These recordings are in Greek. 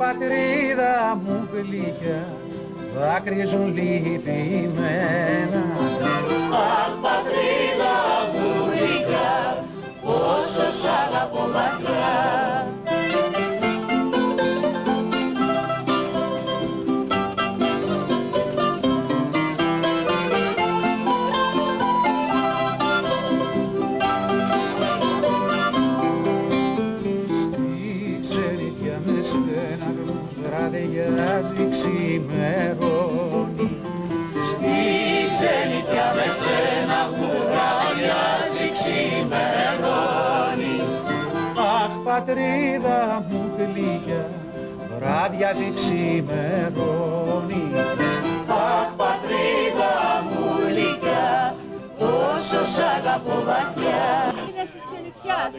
πατρίδα μου γλυκιά, δάκρυζουν λυπημένα. Αχ, πατρίδα μου γλυκιά, πόσο σ' αγαπώ μακριά. Βραδιάζει ξημερώνει. Στη ξενιτιά με σένα που βραδιάζει ξημερώνει. Αχ, πατρίδα μου γλυκιά, βραδιάζει ξημερώνει. Αχ, πατρίδα μου γλυκιά, πόσο σ' αγαπώ βαθιά. Είναι της ξενιτιάς.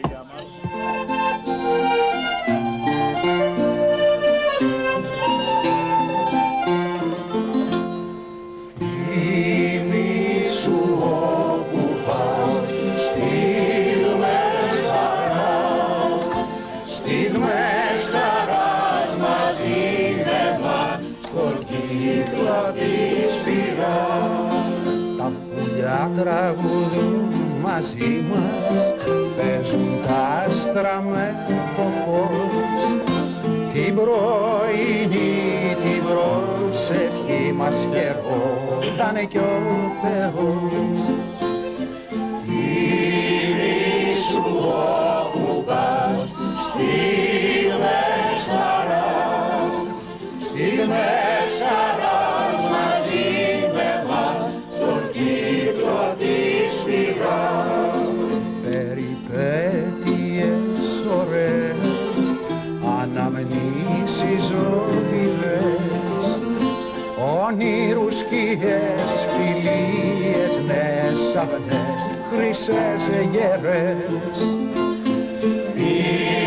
Στιγμές χαράς μαζί με μας στον κύκλο της πυράς. Τα πουλιά τραγουδούν μαζί μας, παίζουν τα άστρα με το φως. Την πρωινή την προσευχή μας χαιρότανε κι ο Θεός. Φίλοι σου όπου πας, στιγμές χαράς, στιγμές χαράς μαζί με μας στον κύκλο της πυράς. Περιπέτειες ωραίες, αναμνήσεις ζωηρές, όνειρους σκιές, φιλίες, νέες αυνές, χρυσές γερές.